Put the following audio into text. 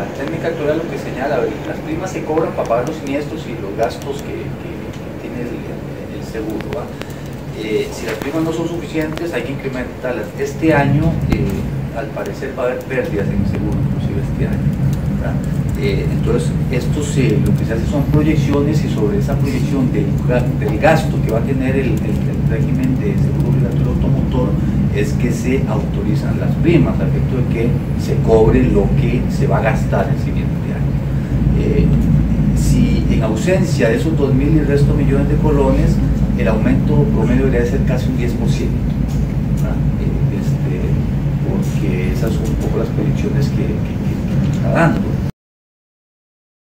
la técnica actual lo que señala, las primas se cobran para pagar los siniestros y los gastos que tiene el seguro, ¿va? Si las primas no son suficientes, hay que incrementarlas. Este año, al parecer, va a haber pérdidas en el seguro, inclusive este año, ¿verdad? Entonces, lo que se hace son proyecciones, y sobre esa proyección del gasto que va a tener el régimen de seguro obligatorio automotor es que se autorizan las primas, a efecto de que se cobre lo que se va a gastar el siguiente año. Si en ausencia de esos 2.000 y el resto millones de colones, el aumento promedio debería ser casi un 10%, porque esas son un poco las proyecciones que está dando.